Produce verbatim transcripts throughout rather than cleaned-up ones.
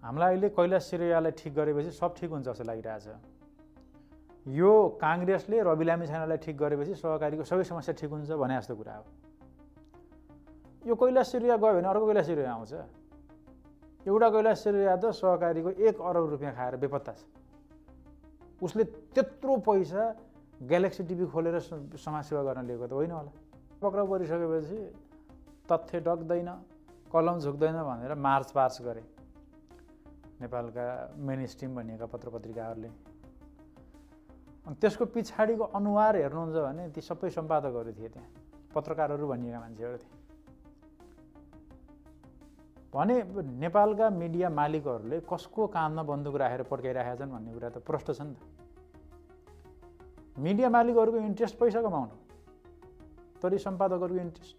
हामीलाई अहिले कैलाश सिरैयालाई ठिक गरेपछि सब ठिक हुन्छ जस्तो लागिरहेछ। यो काङ्ग्रेसले रवि लामिछानेलाई ठिक गरेपछि सहकारीको सबै समस्या ठिक हुन्छ भने जस्तो कुरा हो। यो कैलाश सिरैया गयो भने अर्को कैलाश सिरैया आउँछ। एउटा कैलाश सिरैया त सहकारीको एक अरब रुपियाँ खाएर बेपत्ता छ। उसले त्यत्रो पैसा ग्यालेक्सी टिभी खोलेर समाजसेवा गर्न लिएको त होइन होला। पक्राउ परिसकेपछि तथ्य डक्दैन, कलम झुक्दैन भनेर मार्च पार्च गरे नेपालका मेन स्ट्रिम भनिएका पत्र पत्रिकाहरूले। अनि त्यसको पछाडिको अनुहार हेर्नुहुन्छ भने ती सबै सम्पादकहरू थिए, त्यहाँ पत्रकारहरू भनिएका मान्छेहरू थिए। भने नेपालका मिडिया मालिकहरूले कसको कानमा बन्दुक राखेर पड्काइरहेका छन् भन्ने कुरा त प्रष्ट छ नि त। मिडिया मालिकहरूको इन्ट्रेस्ट पैसा कमाउनु, तर सम्पादकहरूको इन्ट्रेस्ट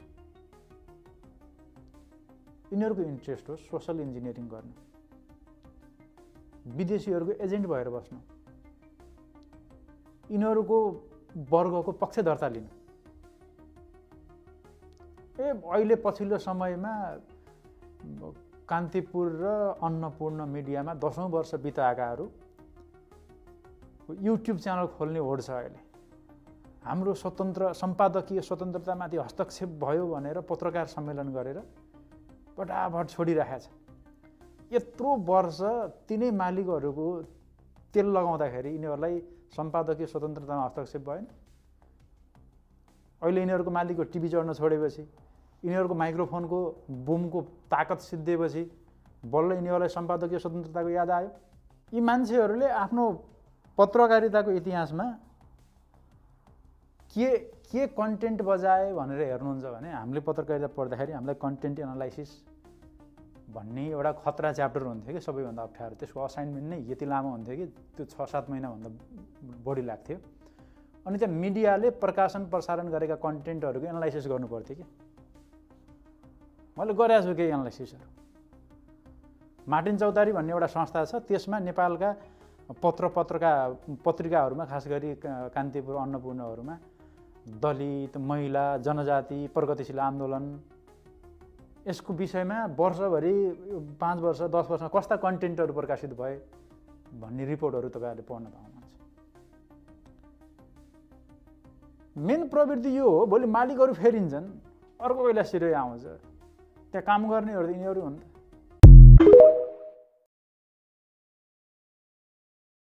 यिनीहरूको इन्ट्रेस्ट हो सोसल इन्जिनियरिङ गर्नु, विदेशीहरूको एजेन्ट भएर बस्नु, यिनीहरूको वर्गको पक्षधर्ता लिनु। ए अहिले पछिल्लो समयमा कान्तिपुर र अन्नपूर्ण मिडियामा दसौँ वर्ष बिताएकाहरू युट्युब च्यानल खोल्ने होड छ अहिले। हाम्रो स्वतन्त्र सम्पादकीय स्वतन्त्रतामाथि हस्तक्षेप भयो भनेर पत्रकार सम्मेलन गरेर फटाफट छोडिरहेको छ। यत्रो वर्ष तिनै मालिकहरूको तेल लगाउँदाखेरि यिनीहरूलाई सम्पादकीय स्वतन्त्रतामा हस्तक्षेप भएन। अहिले यिनीहरूको मालिकको टिभी चढ्न छोडेपछि, यिनीहरूको माइक्रोफोनको बुमको ताकत सिद्धिएपछि बल्ल यिनीहरूलाई सम्पादकीय स्वतन्त्रताको याद आयो। यी मान्छेहरूले आफ्नो पत्रकारिताको इतिहासमा के के कन्टेन्ट बजाए भनेर हेर्नुहुन्छ भने हामीले पत्रकारिता पढ्दाखेरि हामीलाई कन्टेन्ट एनालाइसिस भन्ने एउटा खतरा च्याप्टर हुन्थ्यो कि सबैभन्दा अप्ठ्यारो। त्यसको असाइनमेन्ट नै यति लामो हुन्थ्यो कि त्यो छ सात महिनाभन्दा बढी लाग्थ्यो। अनि त्यहाँ मिडियाले प्रकाशन प्रसारण गरेका कन्टेन्टहरूको एनालाइसिस गर्नु पर्थ्यो कि। मैले गरेको छु केही एनालाइसिसहरू। मार्टिन चौतारी भन्ने एउटा संस्था छ, त्यसमा नेपालका पत्र पत्रका पत्रिकाहरूमा खास गरी कान्तिपुर अन्नपूर्णहरूमा दलित, महिला, जनजाति, प्रगतिशील आन्दोलन यसको विषयमा वर्षभरि पाँच वर्ष दस वर्षमा कस्ता कन्टेन्टहरू प्रकाशित भए भन्ने रिपोर्टहरू तपाईँहरूले पढ्न पाउनुहुन्छ। मेन प्रवृत्ति यो हो, भोलि मालिकहरू फेरिन्छन्, अर्को कैलाश सिरैया आउँछ, त्यहाँ काम गर्नेहरू त यिनीहरू हुन्।